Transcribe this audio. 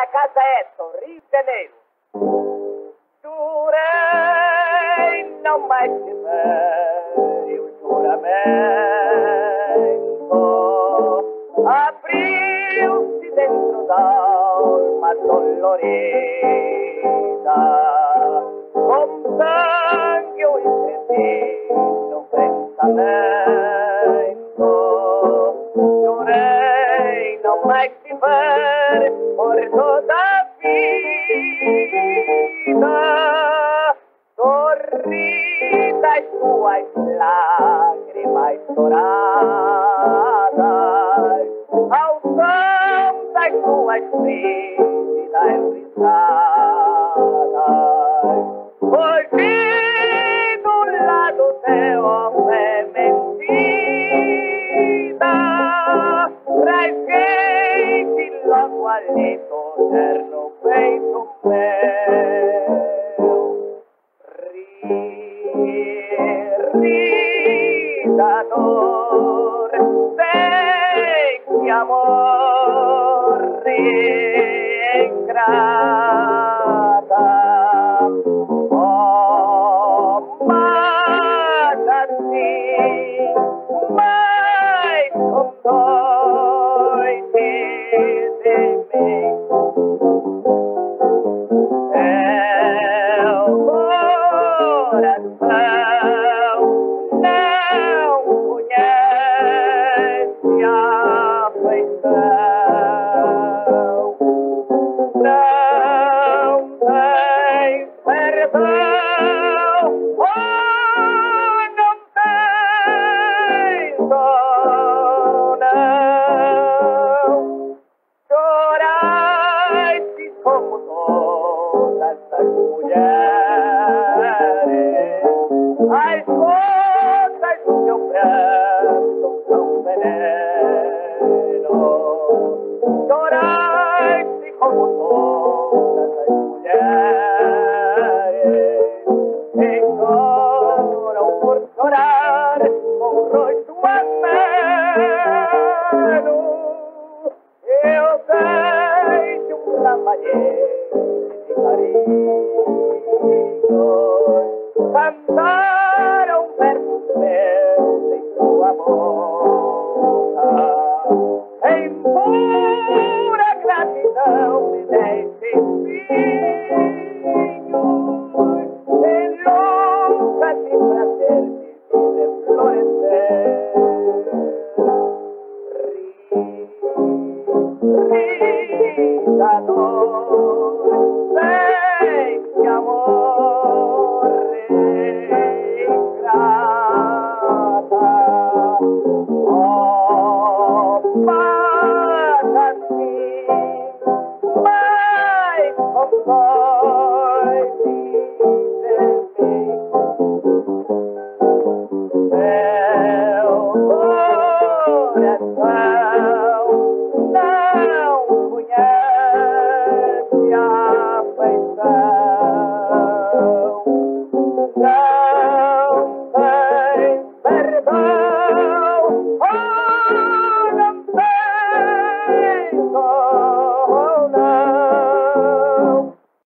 casa è Rio de Janeiro. Giurei non mai ti fai un giuramento, apriusi dentro d'alma dolorita, con sangue un intestino pensamento. Giurei non mai ti fai por toda vida, sorrida e tuas lágrimas douradas, ao som das tuas feridas risadas. Hoje do lado teu é mentira, traz gente logo ali do terno peito meu. Rida dor, sei que amor ingrata. Oh, mas assim, mais com noites de mim. Coração não conhece afeição, não tem perdão, oh, não tem dor, não. Choraste como todas as mulheres, as gotas do teu pranto são veneno. Choraste como todas as mulheres que choram por chorar com o rosto ameno. Eu tenho um ramalhete de carinho, cantaram versos meus em tua boca, em pura gratidão me deste filhos, em louca de prazer de reflorescer. Rida